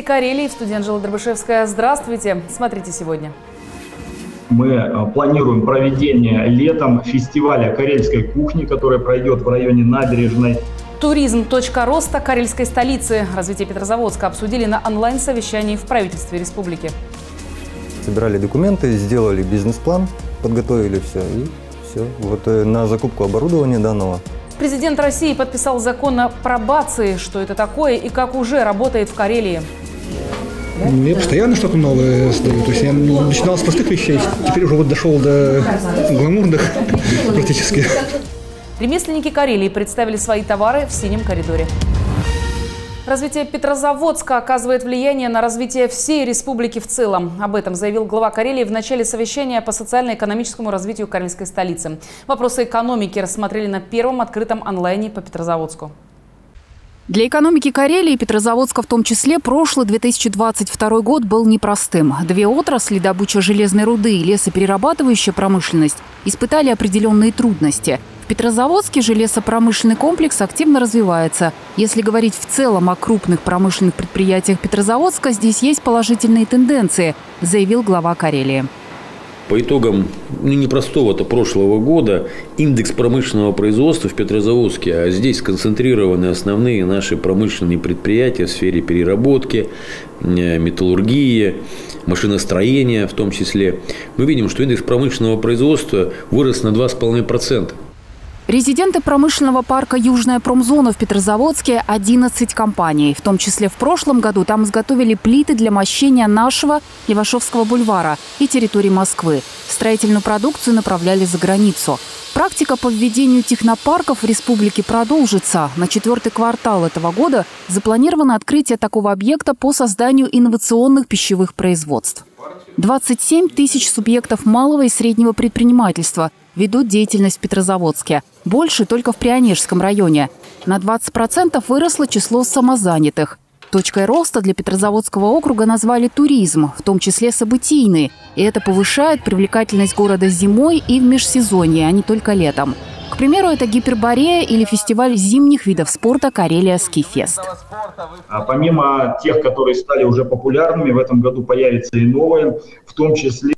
Карелии. В студии Анжела Дробышевская. Здравствуйте. Смотрите сегодня. Мы планируем проведение летом фестиваля карельской кухни, который пройдет в районе Набережной. Туризм. Точка роста карельской столицы. Развитие Петрозаводска обсудили на онлайн-совещании в правительстве республики. Собирали документы, сделали бизнес-план, подготовили все и все. Вот на закупку оборудования данного. Президент России подписал закон о пробации. Что это такое и как уже работает в Карелии? Я постоянно что-то новое сдаю. То есть я начинал с простых вещей, теперь уже вот дошел до гламурных практически. Ремесленники Карелии представили свои товары в синем коридоре. Развитие Петрозаводска оказывает влияние на развитие всей республики в целом. Об этом заявил глава Карелии в начале совещания по социально-экономическому развитию карельской столицы. Вопросы экономики рассмотрели на первом открытом онлайне по Петрозаводску. Для экономики Карелии и Петрозаводска в том числе прошлый 2022 год был непростым. Две отрасли – добыча железной руды и лесоперерабатывающая промышленность – испытали определенные трудности. В Петрозаводске же лесопромышленный комплекс активно развивается. Если говорить в целом о крупных промышленных предприятиях Петрозаводска, здесь есть положительные тенденции, заявил глава Карелии. По итогам непростого-то прошлого года индекс промышленного производства в Петрозаводске, а здесь сконцентрированы основные наши промышленные предприятия в сфере переработки, металлургии, машиностроения в том числе. Мы видим, что индекс промышленного производства вырос на 2,5%. Резиденты промышленного парка «Южная промзона» в Петрозаводске – 11 компаний. В том числе в прошлом году там изготовили плиты для мощения нашего Левашовского бульвара и территории Москвы. Строительную продукцию направляли за границу. Практика по введению технопарков в республике продолжится. На 4-й квартал этого года запланировано открытие такого объекта по созданию инновационных пищевых производств. 27 тысяч субъектов малого и среднего предпринимательства ведут деятельность в Петрозаводске. Больше только в Прионежском районе. На 20% выросло число самозанятых. Точкой роста для Петрозаводского округа назвали туризм, в том числе событийный. И это повышает привлекательность города зимой и в межсезонье, а не только летом. К примеру, это Гиперборея или фестиваль зимних видов спорта «Карелия Ски-фест». Помимо тех, которые стали уже популярными, в этом году появятся и новые. В том числе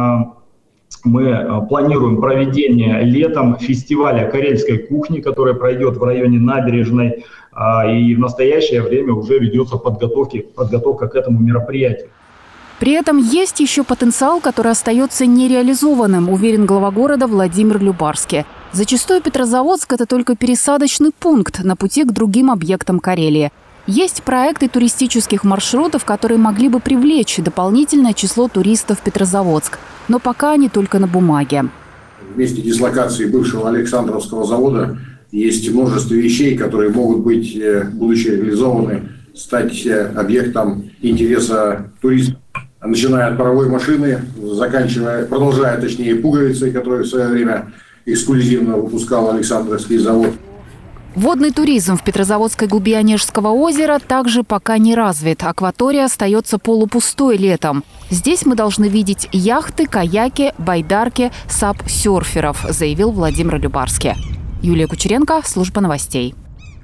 мы планируем проведение летом фестиваля карельской кухни, который пройдет в районе Набережной. И в настоящее время уже ведется подготовка к этому мероприятию. При этом есть еще потенциал, который остается нереализованным, уверен глава города Владимир Любарский. Зачастую Петрозаводск – это только пересадочный пункт на пути к другим объектам Карелии. Есть проекты туристических маршрутов, которые могли бы привлечь дополнительное число туристов в Петрозаводск. Но пока они только на бумаге. В месте дислокации бывшего Александровского завода есть множество вещей, которые могут быть, будучи реализованы, стать объектом интереса туристов. Начиная от паровой машины, продолжая пуговицей, которую в свое время эксклюзивно выпускал Александровский завод. Водный туризм в Петрозаводской глубине Онежского озера также пока не развит. Акватория остается полупустой летом. Здесь мы должны видеть яхты, каяки, байдарки, сап-серферов, заявил Владимир Любарский. Юлия Кучеренко, служба новостей.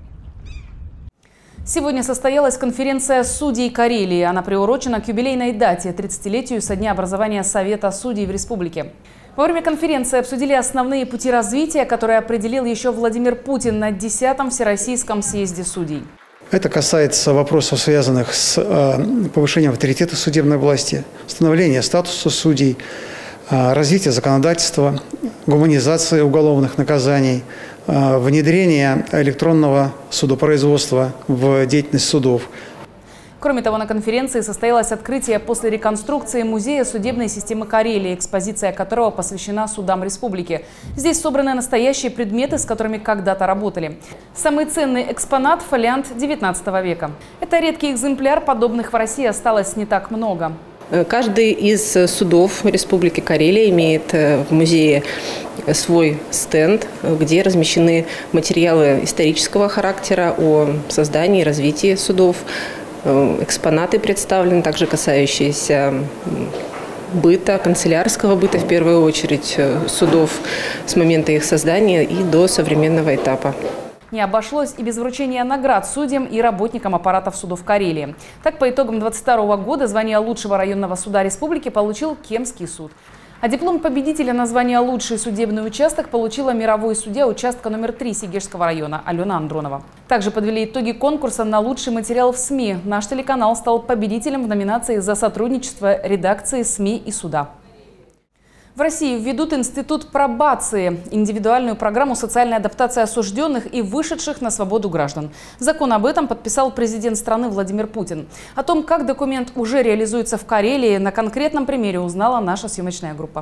Сегодня состоялась конференция судей Карелии. Она приурочена к юбилейной дате – 30-летию со дня образования Совета судей в республике. Во время конференции обсудили основные пути развития, которые определил еще Владимир Путин на 10-м Всероссийском съезде судей. Это касается вопросов, связанных с повышением авторитета судебной власти, становления статуса судей, развития законодательства, гуманизации уголовных наказаний, внедрение электронного судопроизводства в деятельность судов. Кроме того, на конференции состоялось открытие после реконструкции Музея судебной системы Карелии, экспозиция которого посвящена судам республики. Здесь собраны настоящие предметы, с которыми когда-то работали. Самый ценный экспонат – фолиант XIX века. Это редкий экземпляр, подобных в России осталось не так много. Каждый из судов Республики Карелия имеет в музее свой стенд, где размещены материалы исторического характера о создании и развитии судов. Экспонаты представлены, также касающиеся быта, канцелярского быта, в первую очередь, судов с момента их создания и до современного этапа. Не обошлось и без вручения наград судьям и работникам аппаратов судов Карелии. Так, по итогам 2022 года звание лучшего районного суда республики получил Кемский суд. А диплом победителя на звание «Лучший судебный участок» получила мировой судья участка номер 3 Сегежского района Алена Андронова. Также подвели итоги конкурса на лучший материал в СМИ. Наш телеканал стал победителем в номинации за сотрудничество редакции СМИ и суда. В России введут институт пробации – индивидуальную программу социальной адаптации осужденных и вышедших на свободу граждан. Закон об этом подписал президент страны Владимир Путин. О том, как документ уже реализуется в Карелии, на конкретном примере узнала наша съемочная группа.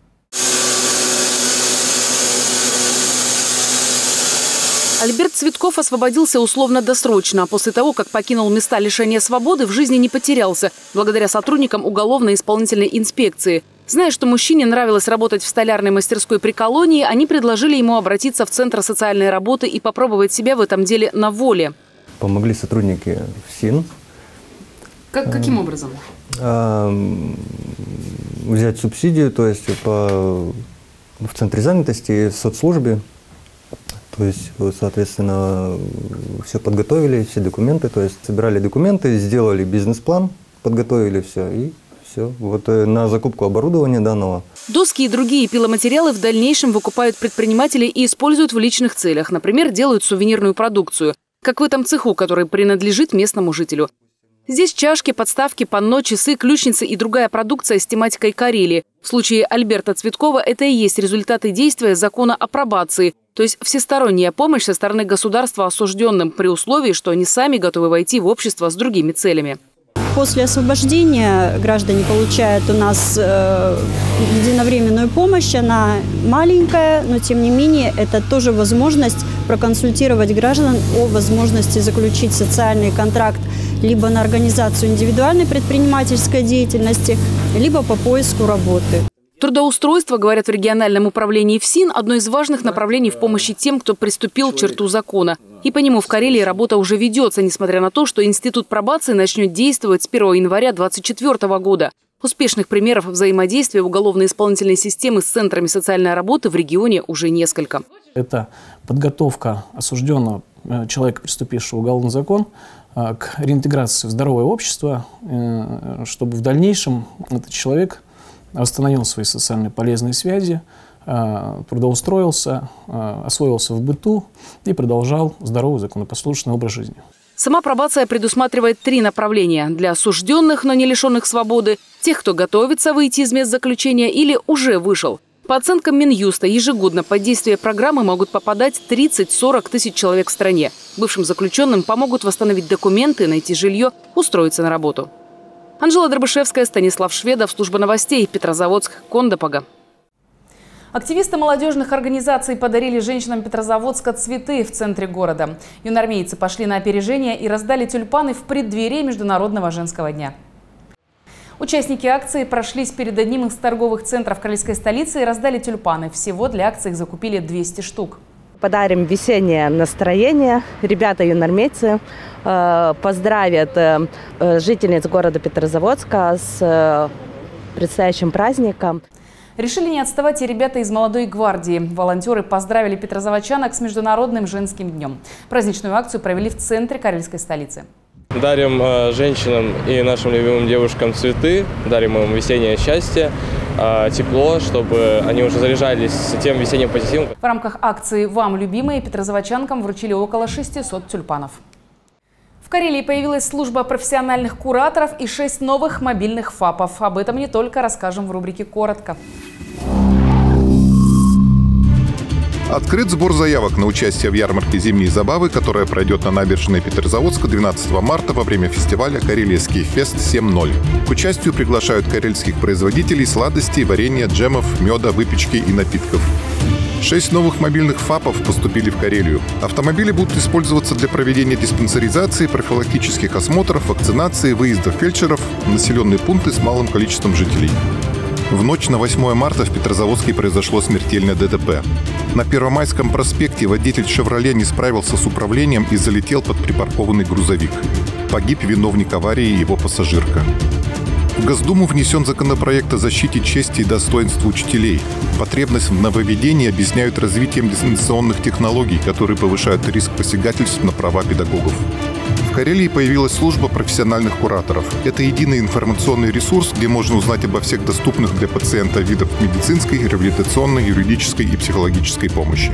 Альберт Цветков освободился условно-досрочно. После того, как покинул места лишения свободы, в жизни не потерялся, благодаря сотрудникам уголовно-исполнительной инспекции. Зная, что мужчине нравилось работать в столярной мастерской при колонии, они предложили ему обратиться в Центр социальной работы и попробовать себя в этом деле на воле. Помогли сотрудники ФСИН. Каким образом? Взять субсидию, то есть в Центре занятости и в соцслужбе. То есть, соответственно, все подготовили, все документы, то есть собирали документы, сделали бизнес-план, подготовили все и все. Вот на закупку оборудования данного. Доски и другие пиломатериалы в дальнейшем выкупают предприниматели и используют в личных целях. Например, делают сувенирную продукцию, как в этом цеху, который принадлежит местному жителю. Здесь чашки, подставки, панно, часы, ключницы и другая продукция с тематикой Карелии. В случае Альберта Цветкова это и есть результаты действия закона о пробации, то есть всесторонняя помощь со стороны государства осужденным при условии, что они сами готовы войти в общество с другими целями. После освобождения граждане получают у нас единовременную помощь. Она маленькая, но тем не менее это тоже возможность проконсультировать граждан о возможности заключить социальный контракт либо на организацию индивидуальной предпринимательской деятельности, либо по поиску работы. Трудоустройство, говорят в региональном управлении ФСИН, одно из важных направлений в помощи тем, кто приступил к черту закона. И по нему в Карелии работа уже ведется, несмотря на то, что институт пробации начнет действовать с 1 января 2024 года. Успешных примеров взаимодействия уголовно-исполнительной системы с центрами социальной работы в регионе уже несколько. Это подготовка осужденного человека, приступившего уголовный закон, к реинтеграции в здоровое общество, чтобы в дальнейшем этот человек восстановил свои социально полезные связи, трудоустроился, освоился в быту и продолжал здоровый законопослушный образ жизни. Сама пробация предусматривает 3 направления – для осужденных, но не лишенных свободы, тех, кто готовится выйти из мест заключения или уже вышел. По оценкам Минюста, ежегодно под действие программы могут попадать 30-40 тысяч человек в стране. Бывшим заключенным помогут восстановить документы, найти жилье, устроиться на работу. Анжела Дробышевская, Станислав Шведов, служба новостей, Петрозаводск, Кондопога. Активисты молодежных организаций подарили женщинам Петрозаводска цветы в центре города. Юнармейцы пошли на опережение и раздали тюльпаны в преддверии Международного женского дня. Участники акции прошлись перед одним из торговых центров карельской столицы и раздали тюльпаны. Всего для акции их закупили 200 штук. Подарим весеннее настроение. Ребята юнармейцы поздравят жительниц города Петрозаводска с предстоящим праздником. Решили не отставать и ребята из молодой гвардии. Волонтеры поздравили петрозаводчанок с Международным женским днем. Праздничную акцию провели в центре карельской столицы. Дарим женщинам и нашим любимым девушкам цветы, дарим им весеннее счастье, тепло, чтобы они уже заряжались тем весенним позитивом. В рамках акции «Вам, любимые» петрозаводчанкам вручили около 600 тюльпанов. В Карелии появилась служба профессиональных кураторов и 6 новых мобильных ФАПов. Об этом не только расскажем в рубрике «Коротко». Открыт сбор заявок на участие в ярмарке «Зимние забавы», которая пройдет на набережной Петрозаводска 12 марта во время фестиваля «Карелийский фест 7.0». К участию приглашают карельских производителей сладостей, варенья, джемов, меда, выпечки и напитков. 6 новых мобильных ФАПов поступили в Карелию. Автомобили будут использоваться для проведения диспансеризации, профилактических осмотров, вакцинации, выездов фельдшеров в населенные пункты с малым количеством жителей. В ночь на 8 марта в Петрозаводске произошло смертельное ДТП. На Первомайском проспекте водитель «Шевроле» не справился с управлением и залетел под припаркованный грузовик. Погиб виновник аварии и его пассажирка. В Госдуму внесен законопроект о защите чести и достоинства учителей. Потребность в нововведении объясняют развитием дистанционных технологий, которые повышают риск посягательств на права педагогов. В Карелии появилась служба профессиональных кураторов. Это единый информационный ресурс, где можно узнать обо всех доступных для пациента видах медицинской, реабилитационной, юридической и психологической помощи.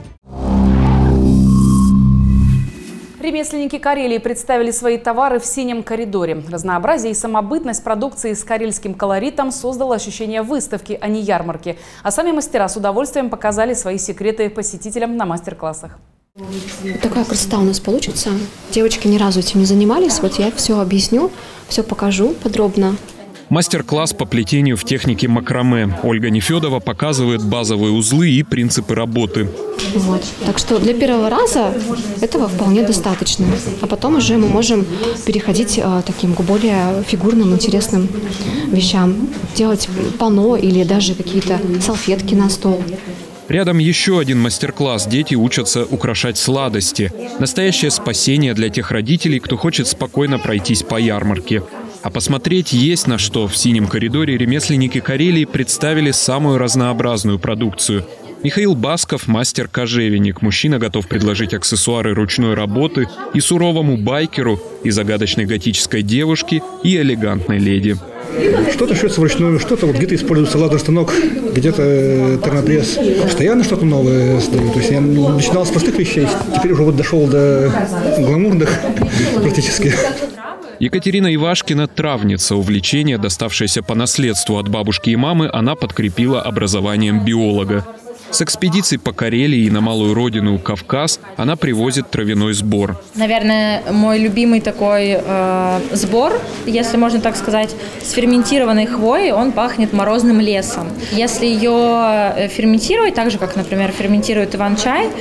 Ремесленники Карелии представили свои товары в синем коридоре. Разнообразие и самобытность продукции с карельским колоритом создало ощущение выставки, а не ярмарки. А сами мастера с удовольствием показали свои секреты посетителям на мастер-классах. Такая красота у нас получится. Девочки ни разу этим не занимались. Вот я все объясню, все покажу подробно. Мастер-класс по плетению в технике макраме. Ольга Нефедова показывает базовые узлы и принципы работы. Вот. Так что для первого раза этого вполне достаточно. А потом уже мы можем переходить таким к более фигурным, интересным вещам. Делать панно или даже какие-то салфетки на стол. Рядом еще один мастер-класс. Дети учатся украшать сладости. Настоящее спасение для тех родителей, кто хочет спокойно пройтись по ярмарке. А посмотреть есть на что. В синем коридоре ремесленники Карелии представили самую разнообразную продукцию. Михаил Басков – мастер-кожевенник. Мужчина готов предложить аксессуары ручной работы и суровому байкеру, и загадочной готической девушке, и элегантной леди. Что-то шьется вручную, что-то вот где-то используется лазерный станок, где-то термопресс. Постоянно что-то новое сдаю. То есть я начинал с простых вещей, теперь уже вот дошел до гламурных практически. Екатерина Ивашкина – травница. Увлечение, доставшееся по наследству от бабушки и мамы, она подкрепила образованием биолога. С экспедицией по Карелии и на малую родину Кавказ она привозит травяной сбор. Наверное, мой любимый такой сбор, если можно так сказать, с ферментированной хвоей, он пахнет морозным лесом. Если ее ферментировать, так же, как, например, ферментирует иван-чай,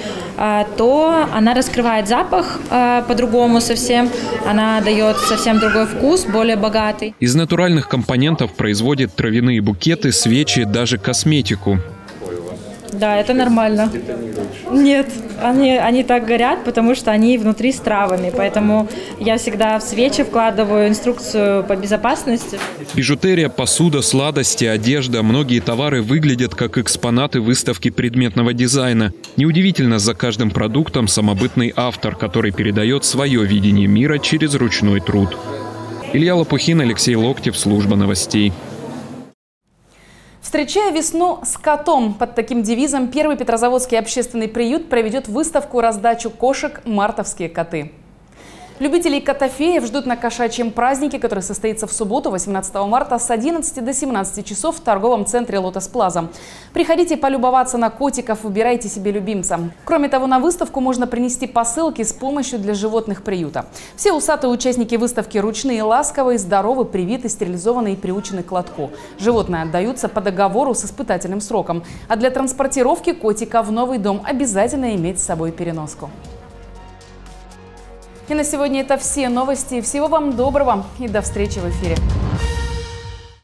то она раскрывает запах по-другому совсем, она дает совсем другой вкус, более богатый. Из натуральных компонентов производит травяные букеты, свечи, даже косметику. Да, это нормально. Нет, они так горят, потому что они внутри с травами. Поэтому я всегда в свечи вкладываю инструкцию по безопасности. Бижутерия, посуда, сладости, одежда. Многие товары выглядят как экспонаты выставки предметного дизайна. Неудивительно, за каждым продуктом самобытный автор, который передает свое видение мира через ручной труд. Илья Лопухин, Алексей Локтев, служба новостей. Встречая весну с котом. Под таким девизом первый Петрозаводский общественный приют проведет выставку-раздачу кошек «Мартовские коты». Любителей котофеев ждут на кошачьем празднике, который состоится в субботу, 18 марта, с 11 до 17 часов в торговом центре «Лотос Плаза». Приходите полюбоваться на котиков, выбирайте себе любимца. Кроме того, на выставку можно принести посылки с помощью для животных приюта. Все усатые участники выставки ручные, ласковые, здоровы, привиты, стерилизованы и приучены к лотку. Животные отдаются по договору с испытательным сроком. А для транспортировки котика в новый дом обязательно иметь с собой переноску. И на сегодня это все новости. Всего вам доброго и до встречи в эфире.